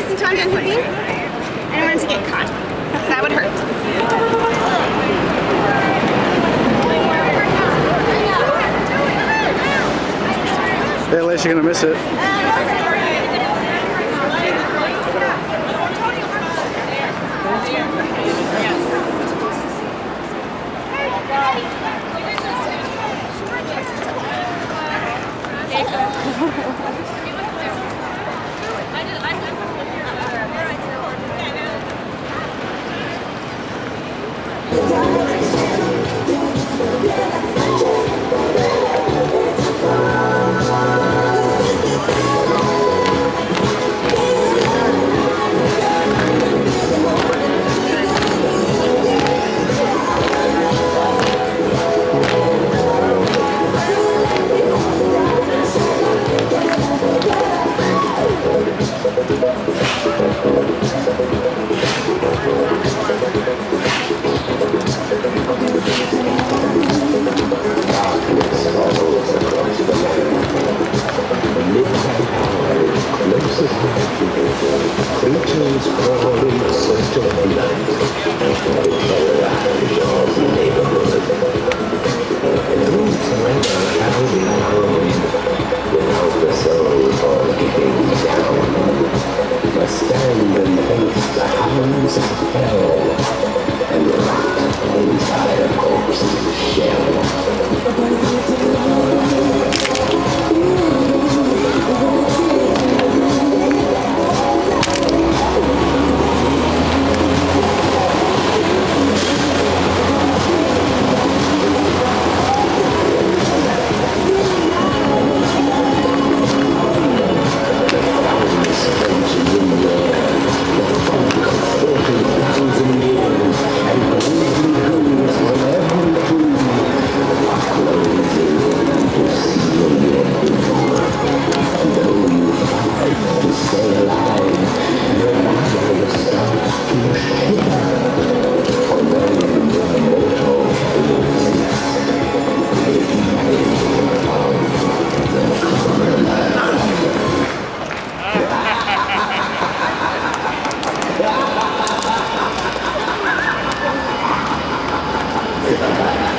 listen to I'm done hooping. I don't want it to get caught, because that would hurt. Yeah, at least you're gonna miss it. Creatures crawl in search of light. They terrorize your neighborhood. And those never have known, without the soul for keeping down, must stand and face the hounds of hell and rot entire corpses' shell. Yeah.